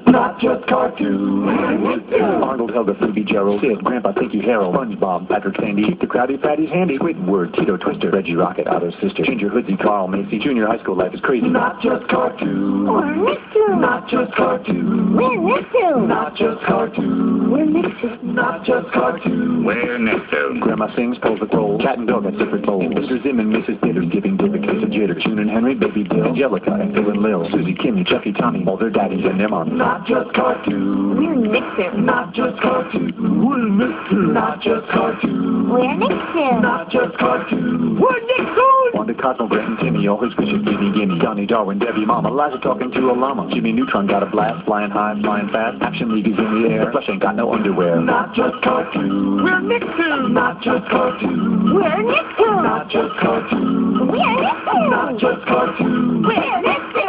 not just cartoons. Arnold, Helga, Phoebe, Gerald, Sid, Grandpa, Pinky, Harold, SpongeBob, Patrick, Sandy, Keep the Krabby Patties handy, Squidward, Tito, Twister, Reggie, Rocket, Otto's sister, Ginger, Hoodsie, Carl, Macy, Junior high school life is crazy. Not just cartoons. We're nicktoons. Not just cartoons. We're nicktoons. Not just cartoons. We're nicktoons. Not just cartoons. We're nicktoons. Grandma sings, pulls the roll. Cat and dog got different bowls. Mr. Zim and Mrs. Bitters giving Dick a case of jitter. June and Henry, Baby Bill, Angelica, and Phil and Lil, Susie, Kimmy, Chucky, Tommy, all their daddies and their moms. Not just cartoons. We're nicktoons. Not just cartoons. We're nicktoons. Not just cartoons. We're nicktoons. Not just cartoons. We're nicktoons. Wanda, Cosmo, Brett, and Timmy, all his wishes, Gimme, Donnie, Darwin, Debbie, Mama, Liza talking to a llama. Jimmy Neutron got a blast, flying high, flying fast. Action League is in the air. Flush ain't got no underwear. Not just cartoons. We're nicktoons. Not just cartoons. We're nicktoons. Not just cartoons. We're nicktoons. Not just cartoons. We're nicktoons.